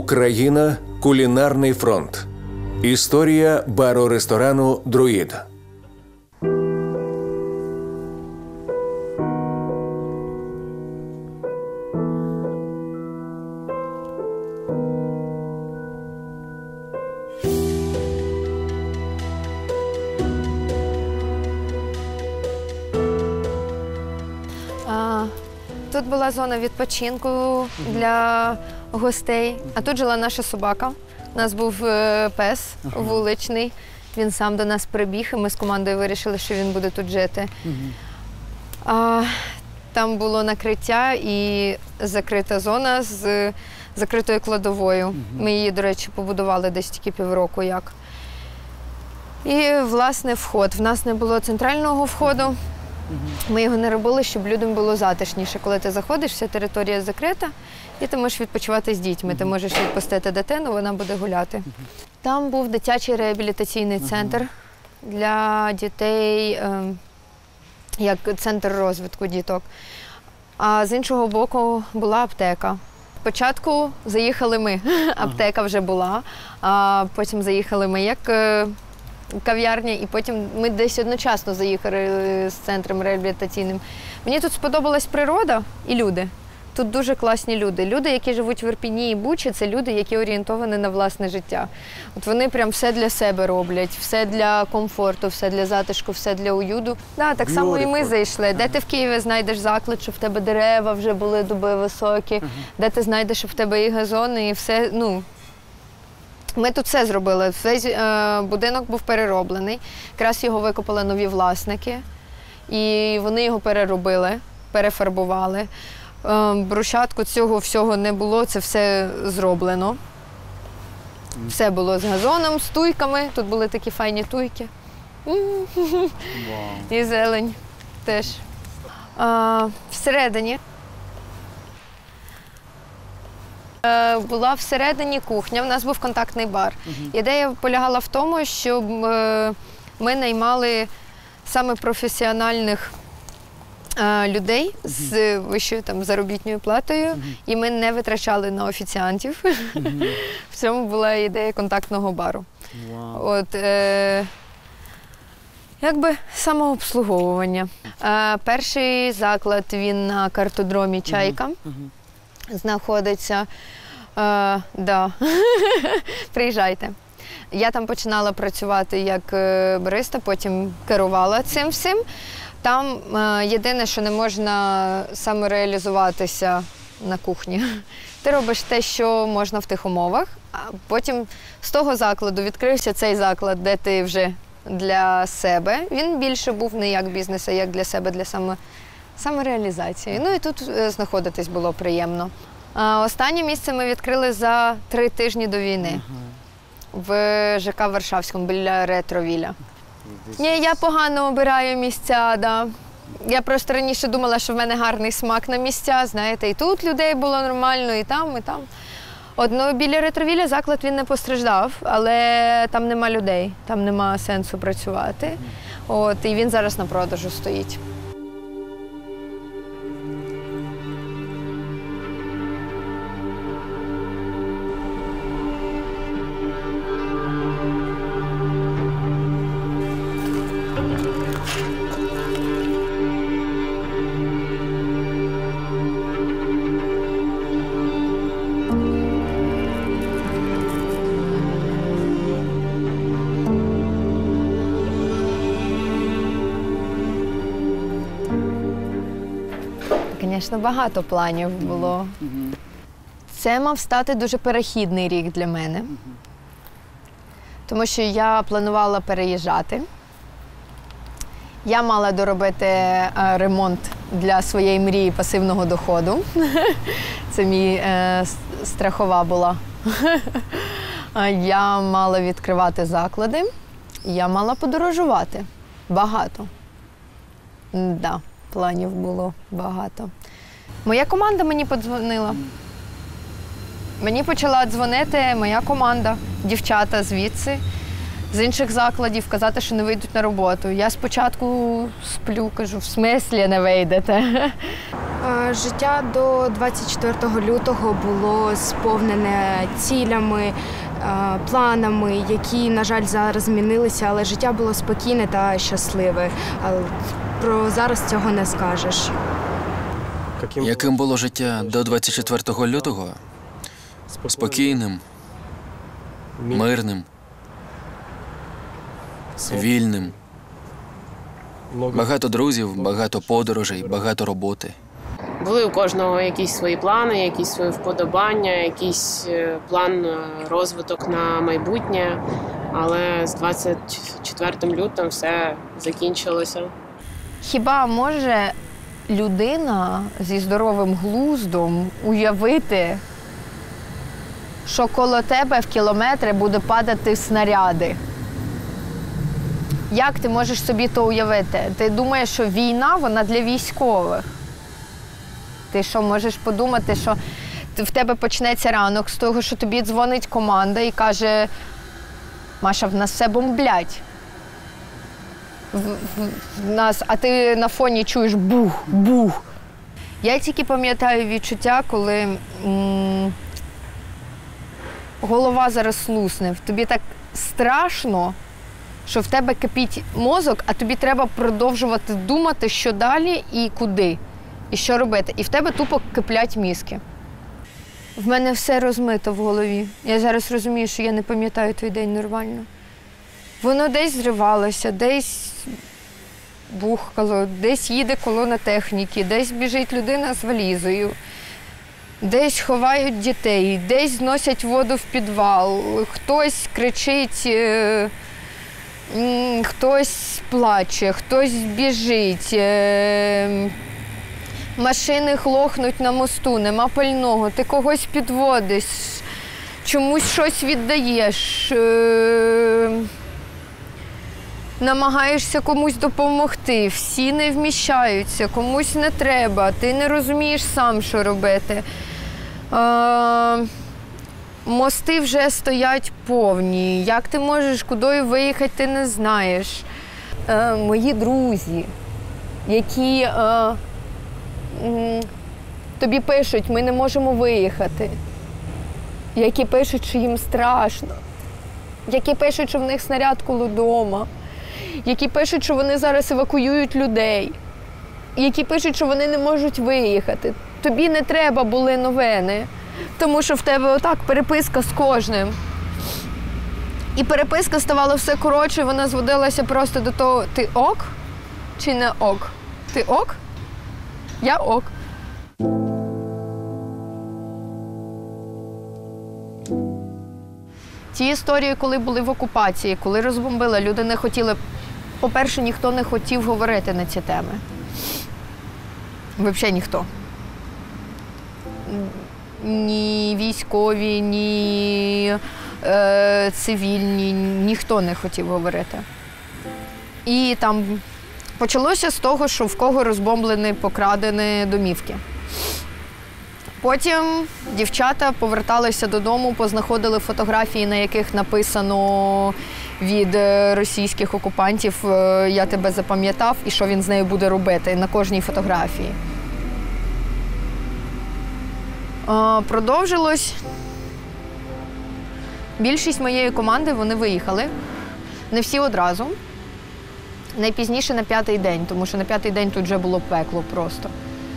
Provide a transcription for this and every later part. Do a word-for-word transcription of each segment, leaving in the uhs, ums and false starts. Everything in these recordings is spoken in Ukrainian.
Україна – кулінарний фронт. Історія бару-ресторану «Друїд». Тут була зона відпочинку для гостей, а тут жила наша собака. У нас був пес вуличний, він сам до нас прибіг, і ми з командою вирішили, що він буде тут жити. А, там було накриття і закрита зона з закритою кладовою. Ми її, до речі, побудували десь тільки півроку як. І, власне, вход. В нас не було центрального входу. Ми його не робили, щоб людям було затишніше. Коли ти заходиш, вся територія закрита, і ти можеш відпочивати з дітьми. Ти можеш відпустити дитину, вона буде гуляти. Там був дитячий реабілітаційний центр для дітей, як центр розвитку діток. А з іншого боку була аптека. Спочатку заїхали ми, аптека вже була, а потім заїхали ми як кав'ярня, і потім ми десь одночасно заїхали з центром реабілітаційним. Мені тут сподобалась природа і люди. Тут дуже класні люди. Люди, які живуть в Ірпені і Бучі, це люди, які орієнтовані на власне життя. От вони прям все для себе роблять, все для комфорту, все для затишку, все для уюду. Да, так само і ми зайшли. Де ти в Києві знайдеш заклад, щоб в тебе дерева вже були дуби високі, де ти знайдеш, щоб в тебе і газони, і все, ну, ми тут все зробили. Весь е, будинок був перероблений. Якраз його викопали нові власники. І вони його переробили, перефарбували. Е, брусчатку цього всього не було, це все зроблено. Все було з газоном, з туйками. Тут були такі файні туйки. Wow. І зелень теж. Е, всередині була всередині кухня, в нас був контактний бар. Uh-huh. Ідея полягала в тому, щоб ми наймали саме професіональних людей uh-huh. з вищою там заробітною платою, uh-huh. і ми не витрачали на офіціантів. Uh-huh. В цьому була ідея контактного бару. Wow. От, е, якби самообслуговування. Е, перший заклад, він на картодромі «Чайка». Uh-huh. Uh-huh. Знаходиться, е, да. Приїжджайте. Я там починала працювати як бариста, потім керувала цим всім. Там е, єдине, що не можна самореалізуватися на кухні. Ти робиш те, що можна в тих умовах, а потім з того закладу відкрився цей заклад, де ти вже для себе. Він більше був не як бізнес, а як для себе, для саме самореалізації. Ну і тут знаходитись було приємно. А останнє місце ми відкрили за три тижні до війни. Uh-huh. В ЖК Варшавському, біля Ретровіля. Ні, я погано обираю місця, да. Я просто раніше думала, що в мене гарний смак на місця, знаєте, і тут людей було нормально, і там, і там. От, ну, біля Ретровіля заклад він не постраждав, але там нема людей, там нема сенсу працювати. От, і він зараз на продажу стоїть. Звісно, багато планів було. Це мав стати дуже перехідний рік для мене, тому що я планувала переїжджати. Я мала доробити ремонт для своєї мрії пасивного доходу. Це мій е, страхова була. Я мала відкривати заклади, я мала подорожувати. Багато. Да. Планів було багато. Моя команда мені подзвонила. Мені почала дзвонити моя команда, дівчата звідси. з інших закладів казати, що не вийдуть на роботу. Я спочатку сплю, кажу, в смислі не вийдете. Життя до двадцять четвертого лютого було сповнене цілями, планами, які, на жаль, зараз змінилися, але життя було спокійне та щасливе. Про зараз цього не скажеш. Яким було життя до двадцять четвертого лютого? Спокійним, мирним, вільним. Багато друзів, багато подорожей, багато роботи. Були у кожного якісь свої плани, якісь свої вподобання, якийсь план розвиток на майбутнє. Але з двадцять четвертим лютим все закінчилося. Хіба може людина зі здоровим глуздом уявити, що коло тебе в кілометри буде падати снаряди? Як ти можеш собі то уявити? Ти думаєш, що війна, вона для військових? Ти що, можеш подумати, що в тебе почнеться ранок з того, що тобі дзвонить команда і каже: Маша, в нас все бомблять. В, в, в нас, а ти на фоні чуєш бух, бух. Я тільки пам'ятаю відчуття, коли м, голова зараз лусне. Тобі так страшно, що в тебе кипить мозок, а тобі треба продовжувати думати, що далі і куди, і що робити. І в тебе тупо киплять мізки. В мене все розмито в голові. Я зараз розумію, що я не пам'ятаю той день нормально. Воно десь зривалося, десь бухкало, десь їде колона техніки, десь біжить людина з валізою, десь ховають дітей, десь зносять воду в підвал, хтось кричить, хтось плаче, хтось біжить, машини глохнуть на мосту, нема пального, ти когось підводиш, чомусь щось віддаєш, намагаєшся комусь допомогти, всі не вміщаються, комусь не треба, ти не розумієш сам, що робити. Мости вже стоять повні. Як ти можеш куди виїхати, ти не знаєш. Е, мої друзі, які е, м, тобі пишуть, ми не можемо виїхати. Які пишуть, що їм страшно. Які пишуть, що в них снаряд коло дома. Які пишуть, що вони зараз евакуюють людей. Які пишуть, що вони не можуть виїхати. Тобі не треба були новини. Тому що в тебе отак переписка з кожним. І переписка ставала все коротше, вона зводилася просто до того, ти ок чи не ок? Ти ок? Я ок. Ті історії, коли були в окупації, коли розбомбили, люди не хотіли, по-перше, ніхто не хотів говорити на ці теми. Взагалі ніхто. Ні військові, ні е, цивільні, ніхто не хотів говорити. І там почалося з того, що в кого розбомблені, покрадені домівки. Потім дівчата поверталися додому, познаходили фотографії, на яких написано від російських окупантів «Я тебе запам'ятав» і що він з нею буде робити на кожній фотографії. Продовжилось. Більшість моєї команди, вони виїхали. Не всі одразу. Найпізніше на п'ятий день, тому що на п'ятий день тут вже було пекло просто.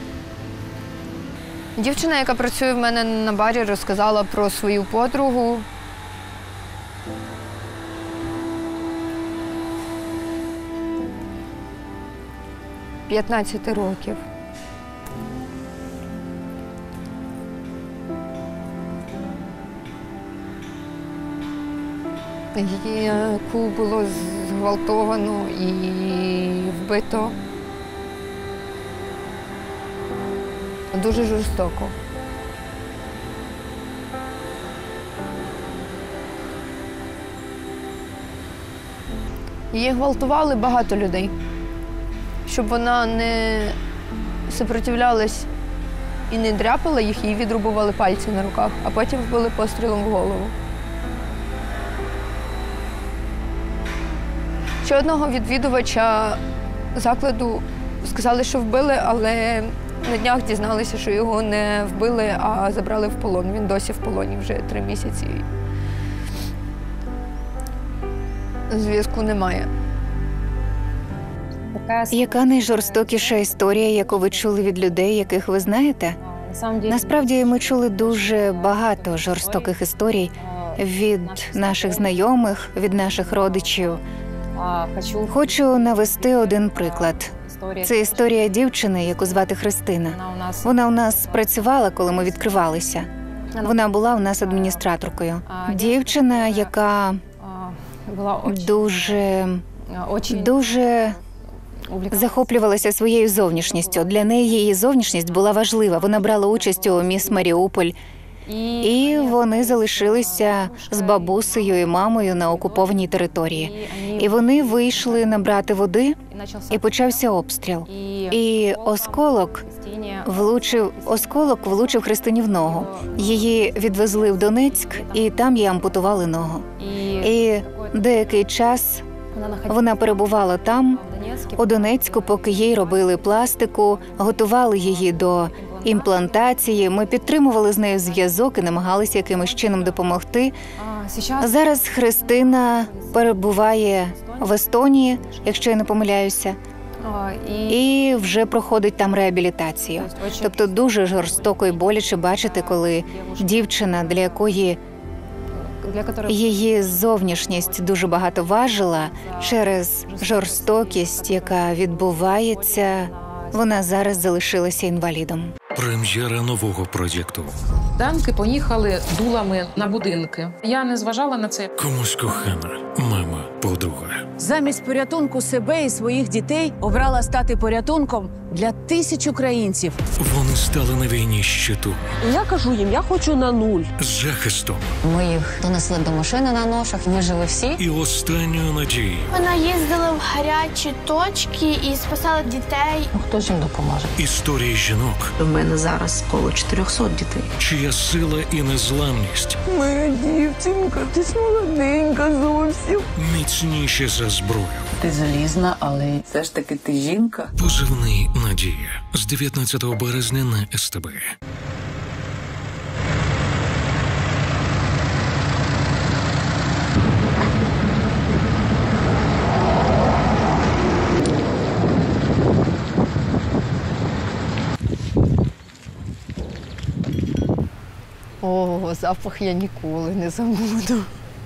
Дівчина, яка працює в мене на барі, розказала про свою подругу. п'ятнадцять років. Яку було зґвалтовано і вбито. Дуже жорстоко. Її гвалтували багато людей, щоб вона не супротивлялась і не дряпала їх, їй відрубували пальці на руках, а потім вбили пострілом в голову. Ще одного відвідувача закладу сказали, що вбили, але на днях дізналися, що його не вбили, а забрали в полон. Він досі в полоні вже три місяці. Зв'язку немає. Яка найжорстокіша історія, яку ви чули від людей, яких ви знаєте? Насправді, ми чули дуже багато жорстоких історій від наших знайомих, від наших родичів. Хочу навести один приклад. Це історія дівчини, яку звати Христина. Вона у нас працювала, коли ми відкривалися. Вона була у нас адміністраторкою. Дівчина, яка дуже, дуже захоплювалася своєю зовнішністю. Для неї її зовнішність була важлива. Вона брала участь у «Міс Маріуполь». І вони залишилися з бабусею і мамою на окупованій території. І вони вийшли набрати води, і почався обстріл. І осколок влучив, осколок влучив Христині в ногу. Її відвезли в Донецьк, і там їй ампутували ногу. І деякий час вона перебувала там, у Донецьку, поки їй робили пластику, готували її до імплантації. Ми підтримували з нею зв'язок і намагалися якимось чином допомогти. Зараз Христина перебуває в Естонії, якщо я не помиляюся, і вже проходить там реабілітацію. Тобто дуже жорстоко і боляче бачити, коли дівчина, для якої її зовнішність дуже багато важила, через жорстокість, яка відбувається, вона зараз залишилася інвалідом. Прем'єра нового проєкту. Танки поїхали дулами на будинки. Я не зважала на це. Комусь кохана, мама, подруга. Замість порятунку себе і своїх дітей обрала стати порятунком для тисяч українців. Вони стали на війні щиту. Я кажу їм, я хочу на нуль. Захистом. Ми їх донесли до машини на ношах, вижили всі. І останньою надією. Вона їздила в гарячі точки і спасала дітей. Ну, хто ж їм допоможе? Історії жінок. У мене зараз коло чотирьохсот дітей. Чия сила і незламність. Моя дівчинка, ти ж молоденька зовсім. Міцніші за зброю. Ти залізна, але все ж таки ти жінка. Позивний «Надія» з дев'ятнадцятого березня на ес те бе. О, запах я ніколи не забуду.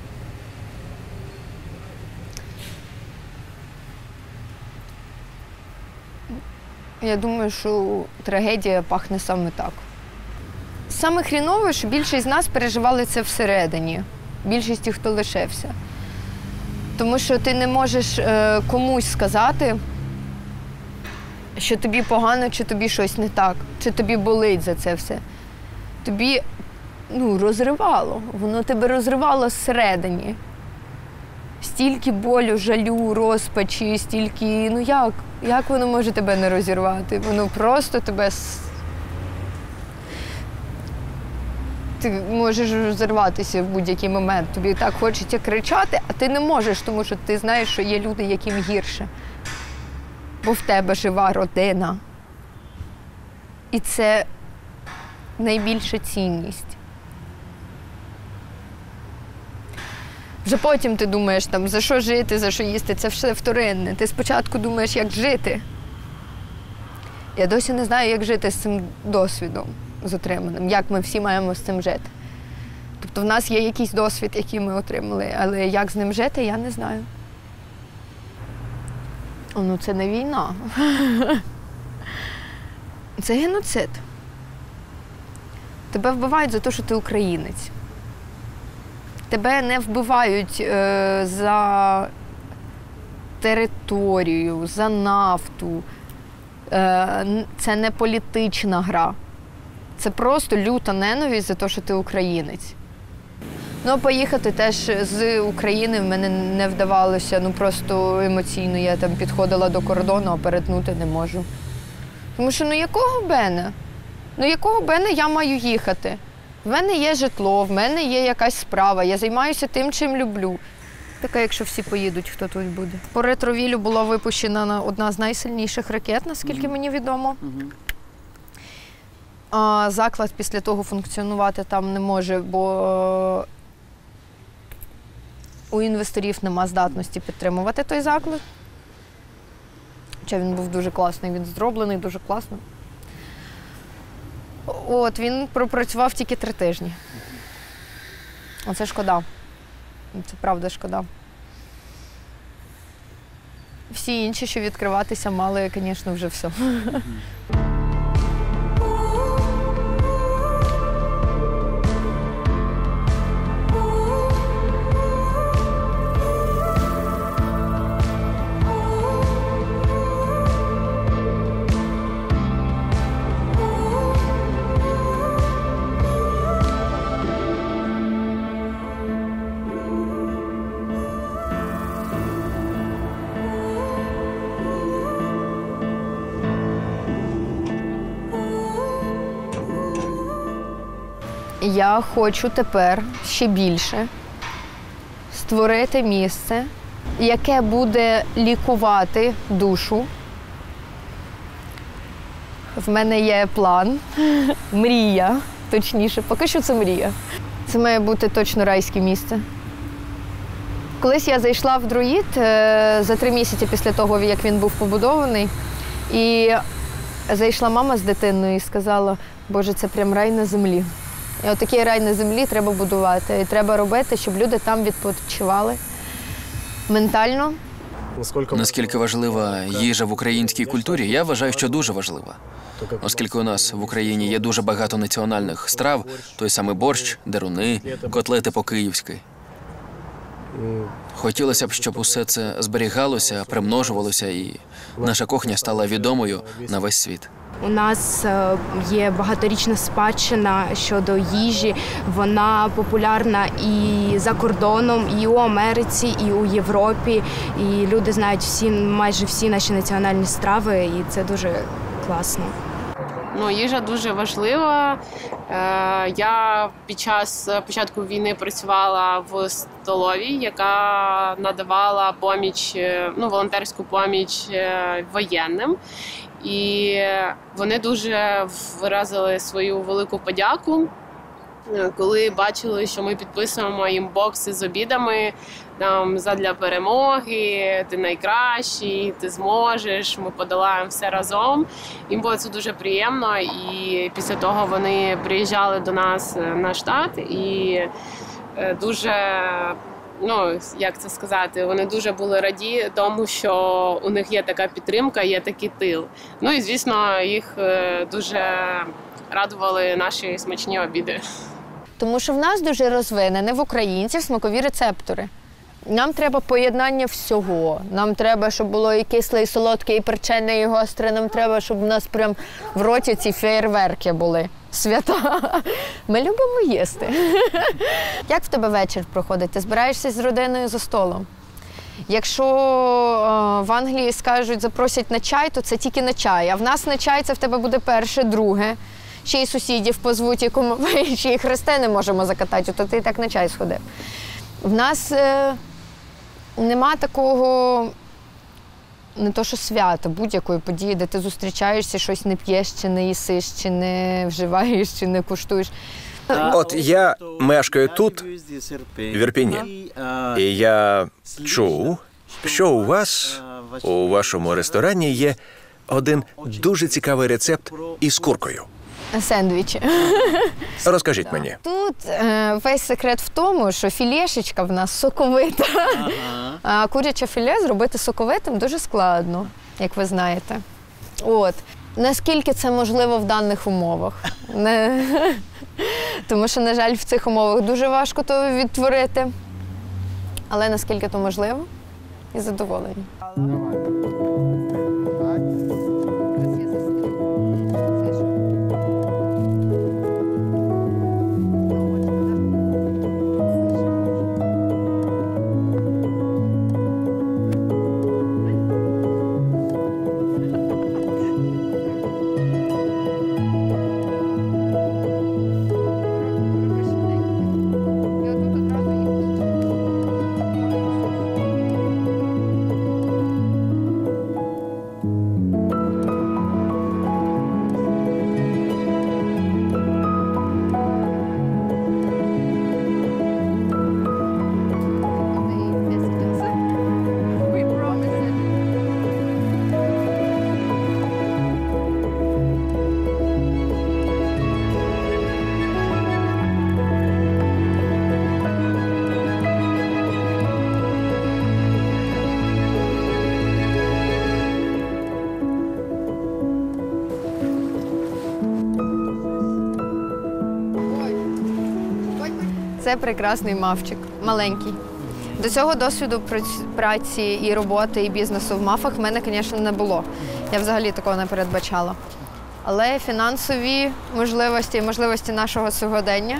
Я думаю, що трагедія пахне саме так. Саме хрінове, що більшість з нас переживали це всередині. Більшість тих, хто лишився. Тому що ти не можеш е, комусь сказати, що тобі погано, чи тобі щось не так, чи тобі болить за це все. Тобі, ну, розривало. Воно тебе розривало зсередині. Стільки болю, жалю, розпачі, стільки, ну як? Як воно може тебе не розірвати? Воно просто тебе... Ти можеш розірватися в будь-який момент. Тобі так хочеться кричати, а ти не можеш, тому що ти знаєш, що є люди, яким гірше. Бо в тебе жива родина. І це найбільша цінність. Вже потім ти думаєш, там, за що жити, за що їсти, це все вторинне. Ти спочатку думаєш, як жити. Я досі не знаю, як жити з цим досвідом, з отриманим, як ми всі маємо з цим жити. Тобто в нас є якийсь досвід, який ми отримали, але як з ним жити, я не знаю. О, ну це не війна. Це геноцид. Тебе вбивають за те, що ти українець. Тебе не вбивають е, за територію, за нафту. Е, це не політична гра. Це просто люта ненависть за те, що ти українець. Ну, поїхати теж з України в мене не вдавалося, ну просто емоційно. Я там підходила до кордону, а перетнути не можу. Тому що, ну якого бене? Ну якого бене я маю їхати? В мене є житло, в мене є якась справа, я займаюся тим, чим люблю. Така, якщо всі поїдуть, хто тут буде. По ретровілю була випущена одна з найсильніших ракет, наскільки мені відомо. А заклад після того функціонувати там не може, бо у інвесторів нема здатності підтримувати той заклад. Хоча він був дуже класний, він зроблений дуже класно. От, він пропрацював тільки три тижні. Оце шкода. Це правда шкода. Всі інші, що відкриватися, мали, звісно, вже все. Я хочу тепер ще більше створити місце, яке буде лікувати душу. В мене є план, мрія, точніше, поки що це мрія. Це має бути точно райське місце. Колись я зайшла в Друїд за три місяці після того, як він був побудований, і зайшла мама з дитиною і сказала: «Боже, це прям рай на землі». І отакий рай на землі треба будувати. І треба робити, щоб люди там відпочивали ментально. Наскільки важлива їжа в українській культурі, я вважаю, що дуже важлива. Оскільки у нас в Україні є дуже багато національних страв, той самий борщ, деруни, котлети по-київськи. Хотілося б, щоб усе це зберігалося, примножувалося, і наша кухня стала відомою на весь світ. У нас є багаторічна спадщина щодо їжі. Вона популярна і за кордоном, і у Америці, і у Європі. І люди знають всі, майже всі наші національні страви, і це дуже класно. Ну, їжа дуже важлива. Я під час початку війни працювала в столовій, яка надавала поміч, ну, волонтерську поміч воєнним. І вони дуже виразили свою велику подяку, коли бачили, що ми підписуємо їм бокси з обідами там, задля перемоги, ти найкращий, ти зможеш, ми подолаємо все разом. Їм було це дуже приємно, і після того вони приїжджали до нас на штат і дуже, ну, як це сказати, вони дуже були раді тому, що у них є така підтримка, є такий тил. Ну і, звісно, їх дуже радували наші смачні обіди. Тому що в нас дуже розвинені в українців смакові рецептори. Нам треба поєднання всього. Нам треба, щоб було і кисле, і солодке, і перчене, і гостре. Нам треба, щоб у нас прям в роті ці феєрверки були. Свята. Ми любимо їсти. Як в тебе вечір проходить? Ти збираєшся з родиною за столом? Якщо о, в Англії скажуть, запросять на чай, то це тільки на чай. А в нас на чай це в тебе буде перше, друге. Ще й сусідів позвуть, якому ще й хрести не можемо закатати, то ти так на чай сходив. В нас е, нема такого, не то що свято, будь-якої події, де ти зустрічаєшся, щось не п'єш, чи не їсиш, чи не вживаєш, чи не куштуєш. От я мешкаю тут, в Ірпіні, і я чув, що у вас, у вашому ресторані є один дуже цікавий рецепт із куркою. Сендвічі. Розкажіть мені. Тут е, весь секрет в тому, що філешечка в нас соковита. Ага. А куряче філе зробити соковитим дуже складно, як ви знаєте. От. Наскільки це можливо в даних умовах? Не... Тому що, на жаль, в цих умовах дуже важко то відтворити. Але наскільки то можливо, і задоволені. це прекрасний мавчик, маленький. До цього досвіду праці і роботи, і бізнесу в мафах в мене, звісно, не було. Я взагалі такого не передбачала. Але фінансові можливості, можливості нашого сьогодення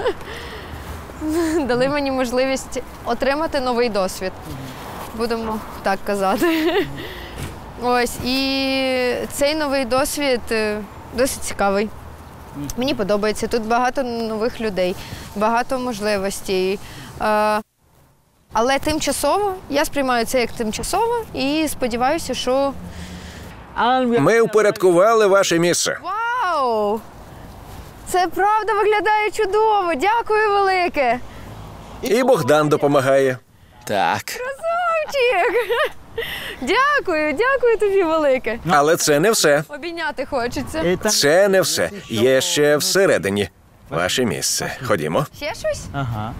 дали мені можливість отримати новий досвід. Будемо так казати. Ось, і цей новий досвід досить цікавий. Мені подобається. Тут багато нових людей, багато можливостей. Але тимчасово, я сприймаю це як тимчасово і сподіваюся, що... Ми упорядкували ваше місце. Вау! Це правда виглядає чудово! Дякую велике! І Богдан допомагає. Так. Красавчик! Дякую, дякую тобі велике. Але це не все. Обійняти хочеться. Це не все. Є ще всередині ваше місце. Ходімо. Ще щось? Ага.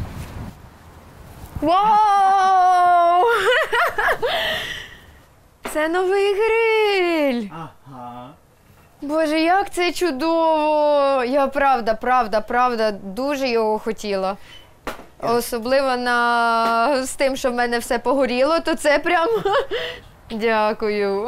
Вау! Це новий гриль! Ага. Боже, як це чудово! Я правда, правда, правда дуже його хотіла. Особливо на... з тим, що в мене все погоріло, то це прям... Дякую.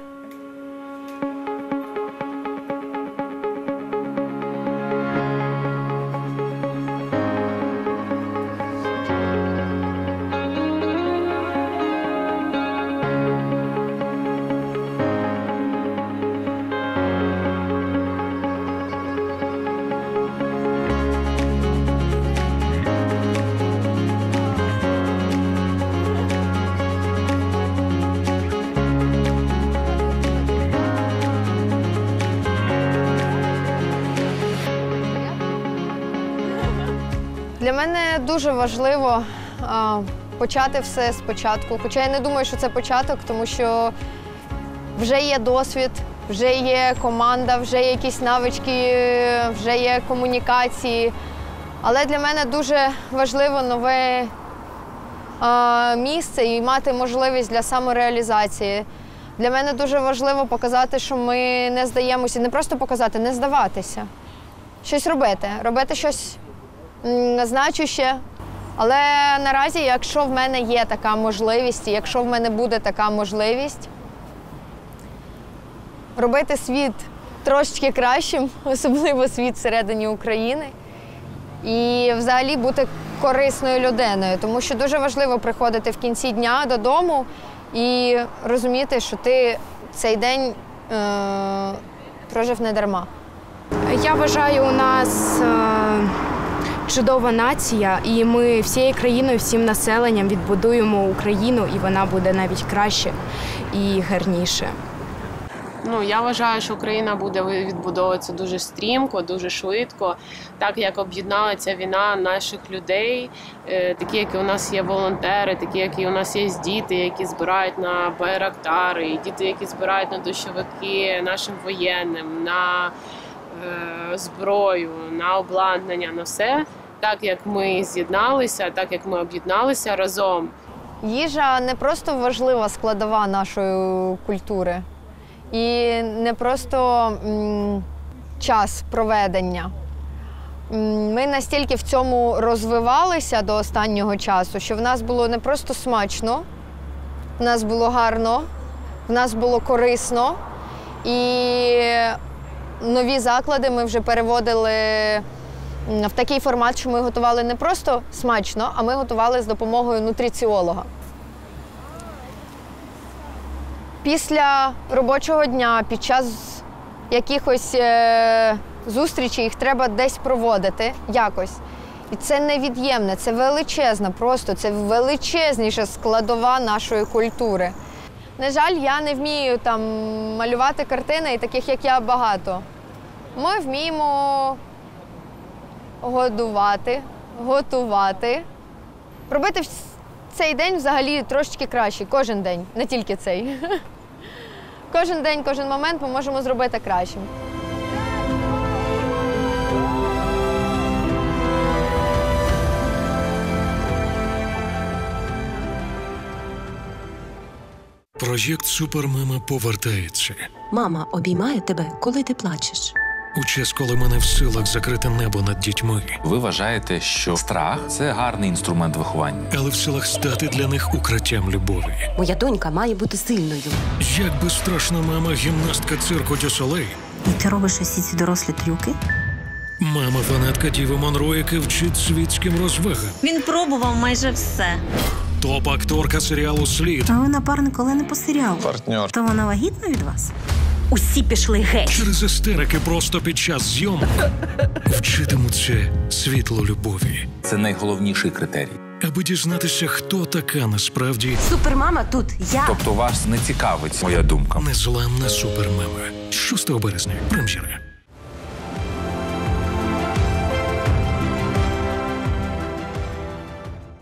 Для мене дуже важливо а, почати все спочатку. Хоча я не думаю, що це початок, тому що вже є досвід, вже є команда, вже є якісь навички, вже є комунікації. Але для мене дуже важливо нове а, місце і мати можливість для самореалізації. Для мене дуже важливо показати, що ми не здаємося, не просто показати, не здаватися. Щось робити, робити щось значуще. Але наразі, якщо в мене є така можливість, і якщо в мене буде така можливість робити світ трошечки кращим, особливо світ всередині України, і взагалі бути корисною людиною. Тому що дуже важливо приходити в кінці дня додому і розуміти, що ти цей день е- прожив не дарма. Я вважаю, у нас е- чудова нація, і ми всією країною, всім населенням відбудуємо Україну, і вона буде навіть краще і гарніше. Ну, я вважаю, що Україна буде відбудовуватися дуже стрімко, дуже швидко, так як об'єднала ця війна наших людей, такі, які у нас є волонтери, такі, які у нас є діти, які збирають на байрактари, і діти, які збирають на дощовики нашим воєнним, на е, зброю, на обладнання, на все. Так як ми з'єдналися, так як ми об'єдналися разом. Їжа не просто важлива складова нашої культури. І не просто м, час проведення. Ми настільки в цьому розвивалися до останнього часу, що в нас було не просто смачно, в нас було гарно, в нас було корисно. І нові заклади ми вже переводили в такий формат, що ми готували не просто смачно, а ми готували з допомогою нутриціолога. Після робочого дня, під час якихось е- зустрічей їх треба десь проводити якось. І це невід'ємне, це величезна, просто це величезніша складова нашої культури. На жаль, я не вмію там малювати картини, і таких, як я, багато. Ми вміємо годувати, готувати, робити цей день взагалі трошечки краще, кожен день, не тільки цей. Кожен день, кожен момент ми можемо зробити кращим. Проєкт «Супермама» повертається. Мама обіймає тебе, коли ти плачеш. У час, коли ми не в силах закрити небо над дітьми. Ви вважаєте, що страх – це гарний інструмент виховання. Але в силах стати для них укриттям любові. Моя донька має бути сильною. Як би страшна мама гімнастка цирку Дю Солей. І ти робиш усі ці дорослі трюки? Мама фанатка Діви Монро, яка вчить світським розвагам. Він пробував майже все. Топ-акторка серіалу «Слід». А ви напарник Олени по серіалу. Партнер. То вона вагітна від вас? Усі пішли геть. Через істерики просто під час зйомок вчитимуться світло любові. Це найголовніший критерій. Аби дізнатися, хто така насправді Супермама тут я. Тобто вас не цікавить моя думка. незламна супермама. шостого березня. Прем'єра.